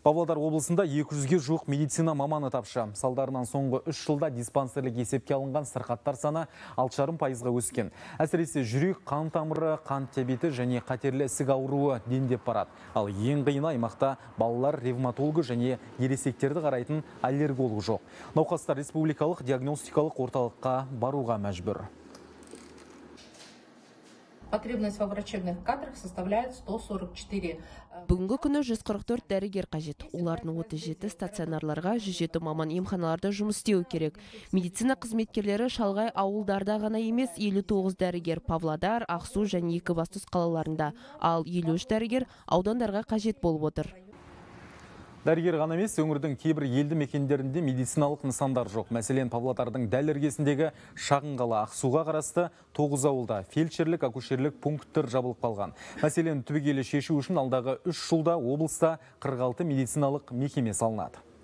Павлодар облысында 200-ге жуық медицина маманы тапшы. Салдарынан соңғы 3 жылда диспансерлік есепке алынған сырқаттар саны 6,5%-ға өскен. Әсіресе жүрек, қан тамыры, қан диабеті және қатерлі ісік ауруы дендеп барады. Ал ең қиыны аймақта балалар ревматологы және ересектерді қарайтын аллерголог жоқ. Науқастар республикалық диагностикалық орталыққа баруға мәжбүр. Потребность во врачебных кадрах составляет 144. Бүгінгі күні 144 дәрігер қажет. Олардың 37 стационарларға, 107 маман емханаларда жұмыс істеуі керек. Медицина қызметкерлері шалғай ауылдарда ғана емес, 59 дәрігер Павлодар, Ақсу және Екібастұз қалаларында, ал 53 дәрігер аудандарға қажет болып отыр. Дәрігер ғана емес, өңірдің кейбір елді мекендерінде медициналық нысандар жоқ. Мәселен, Павлодардың дәл іргесіндегі шағын қала Ақсуға қарасты 9 ауылда фельдшерлік, акушерлік пункттер жабылып қалған. Мәселен, түбегейлі шешу үшін алдағы 3 жылда облыста 46 медициналық мекеме салынады.